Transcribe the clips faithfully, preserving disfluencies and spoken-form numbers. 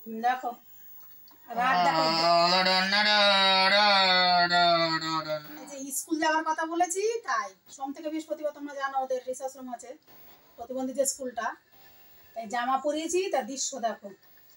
দেখো রাত দেখো, স্কুল যাওয়ার কথা বলেছি তাই সোম থেকে বৃহস্পতিবার তোমরা জানো ওদের রিসার্চ রুম আছে, প্রতিবন্ধী যে স্কুলটা, তাই জামা পরিয়েছি, তার দৃশ্য দেখো।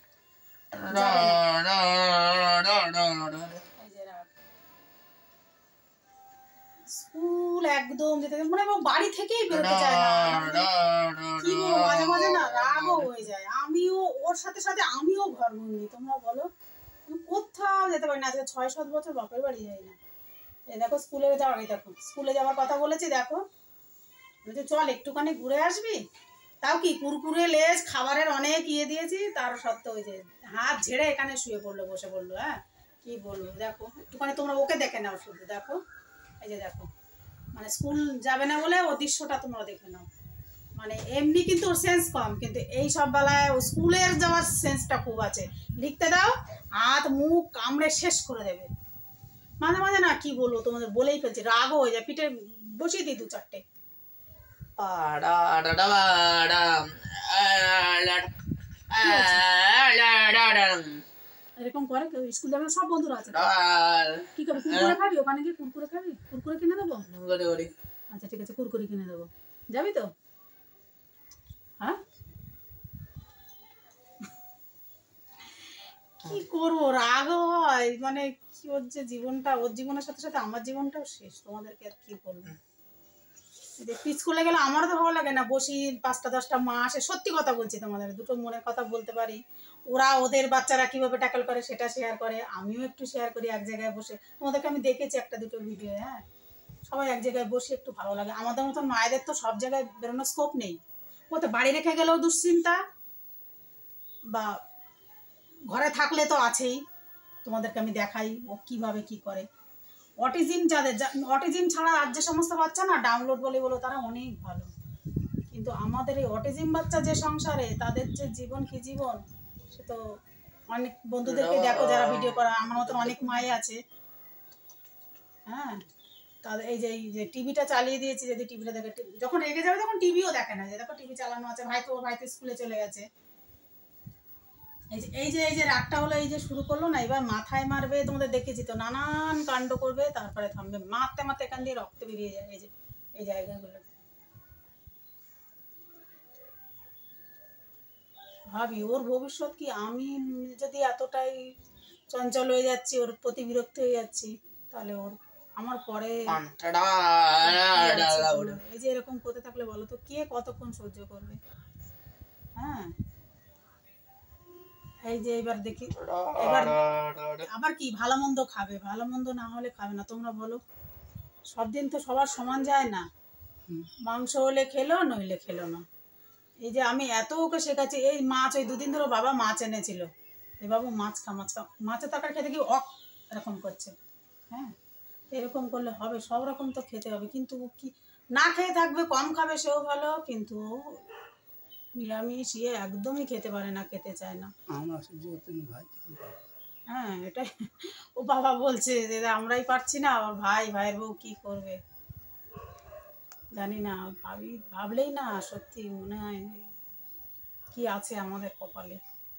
স্কুল একদম যেতে মানে বাড়ি থেকেই বেরোতে চায় না, কি বলবো মাঝে মাঝে না রাগও হয়ে যায়। আমিও ওর সাথে সাথে আমিও ঘরবন্দি, তোমরা বলো কোথাও যেতে পারি না। আজকে ছয় সাত বছর বাপের বাড়ি যাই না। এই দেখো স্কুলে যাওয়ার, এই দেখো স্কুলে যাওয়ার কথা বলেছি, দেখো বলছে চল একটুখানি ঘুরে আসবি, তাও কি কুরকুরে লেজ খাবারের অনেক ইয়ে দিয়েছি, তার সত্ত্বেও ওই যে হাত ঝেড়ে এখানে শুয়ে পড়লো, বসে পড়লো। হ্যাঁ কি বলবো, দেখো একটুখানি তোমরা ওকে দেখে নাও শুধু, দেখো এই যে দেখো, মানে স্কুল যাবে না বলে ও দৃশ্যটা তোমরা দেখে নাও। মানে এমনি কিন্তু ওর সেন্স কম, কিন্তু এই সব বেলায় ও স্কুলের যাওয়ার সেন্সটা খুব আছে। লিখতে দাও হাত মুখ কামড়ে শেষ করে দেবে। মাঝে মাঝে না কি বলবো তোমাদের, বলেই ফেলছি, রাগও হয়ে যায়, পিঠে বসিয়ে দিই দু চারটে। এরকম করে কেউ স্কুল যাবে, সব বন্ধুরা আছে, কি করবি কুরকুরে খাবি, ওখানে গিয়ে কুরকুরে খাবি, কুরকুরে কিনে দেবো। আচ্ছা ঠিক আছে কুরকুরে কিনে দেবো, যাবি তো? হ্যাঁ কি করবো, রাগ হয়, মানে কি ওর যে জীবনটা, ওর জীবনের সাথে সাথে আমার জীবনটাও শেষ, তোমাদেরকে আর কি বলবো। স্কুলে গেলে আমারও তো ভালো লাগে না, বসি পাঁচটা দশটা মাস, সত্যি কথা বলছি তোমাদের, দুটো মনের কথা বলতে পারি। ওরা ওদের বাচ্চারা কিভাবে ট্যাকল করে সেটা শেয়ার করে, আমিও একটু শেয়ার করি এক জায়গায় বসে। তোমাদেরকে আমি দেখেছি একটা দুটো ভিডিও, হ্যাঁ সবাই এক জায়গায় বসে একটু ভালো লাগে। আমাদের মতন মায়েদের তো সব জায়গায় বেরোনোর স্কোপ নেই, ও তো বাড়ি রেখে গেলেও দুশ্চিন্তা, বা ঘরে থাকলে তো আছেই। তোমাদেরকে আমি দেখাই ও কিভাবে কি করে। অটিজম যাদের, অটিজম ছাড়া আর যে সমস্ত বাচ্চা না ডাউনলোড বলে বলো তারা অনেক ভালো, কিন্তু আমাদের এই অটিজম বাচ্চা যে সংসারে, তাদের যে জীবন কি জীবন, সে তো অনেক বন্ধুদেরকে দেখো যারা ভিডিও করা, আমার মতন অনেক মায়ে আছে। হ্যাঁ তাদের এই যে এই যে টিভিটা চালিয়ে দিয়েছি, যদি টিভিটা দেখে যখন রেগে যাবে তখন টিভিও দেখে না, যে দেখো টিভি চালানো আছে, ভাই তো ভাই তো স্কুলে চলে গেছে। এই যে এই যে এই যে রাগটা হলো, এই যে শুরু করলো না, এবার মাথায় মারবে, তোমাদের দেখেছি তো নানান কাণ্ড করবে, তারপরে থামবে, মারতে মারতে এখান দিয়ে রক্ত বেরিয়ে যায়, এই যে এই জায়গাগুলো। ভাবি ওর ভবিষ্যৎ কি, আমি যদি এতটাই চঞ্চল হয়ে যাচ্ছি, ওর প্রতি বিরক্ত হয়ে যাচ্ছি, তাহলে ওর আমার পরে এই যে এরকম করতে থাকলে বলো তো কে কতক্ষণ সহ্য করবে। হ্যাঁ এই যে এবার দেখি, এবার আবার কি ভালো মন্দ খাবে, ভালো মন্দ না হলে খাবে না, তোমরা বলো সব দিন তো সবার সমান যায় না, মাংস হলে খেলো নইলে খেলো না। এই যে আমি এত ওকে শেখাচ্ছি, এই মাছ ওই দুদিন ধরে বাবা মাছ এনেছিল, এই বাবু মাছ খা মাছ খা, মাছের তরকারি খেতে কি অক এরকম করছে। হ্যাঁ এরকম করলে হবে, সব রকম তো খেতে হবে, কিন্তু কি না খেয়ে থাকবে, কম খাবে সেও ভালো, কিন্তু নিরামিষ ইয়ে একদমই খেতে পারে না, খেতে চায় না। হ্যাঁ এটাই ও বাবা বলছে যে আমরাই পারছি না, আমার ভাই ভাইয়ের বউ কি করবে জানি না, ভাবি ভাবলেই না সত্যি মনে হয় কি আছে আমাদের কপালে।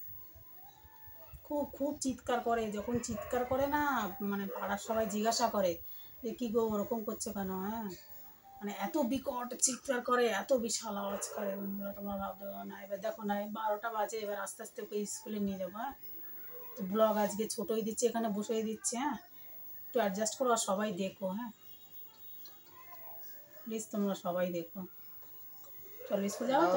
খুব খুব চিৎকার করে, যখন চিৎকার করে না মানে পাড়ার সবাই জিজ্ঞাসা করে যে কী গো ওরকম করছে কেন। হ্যাঁ মানে এত বিকট চিৎকার করে, এত বিশাল আওয়াজ করে, বন্ধুরা তোমরা ভাবতে পারো না। এবার দেখো না বারোটা বাজে, এবার আস্তে আস্তে ওকে স্কুলে নিয়ে যাবো। হ্যাঁ তো ব্লগ আজকে ছোটোই দিচ্ছে, এখানে বসেই দিচ্ছে। হ্যাঁ একটু অ্যাডজাস্ট করো, আর সবাই দেখো। হ্যাঁ প্লিজ তোমরা সবাই দেখো, চলো স্কুল যাও।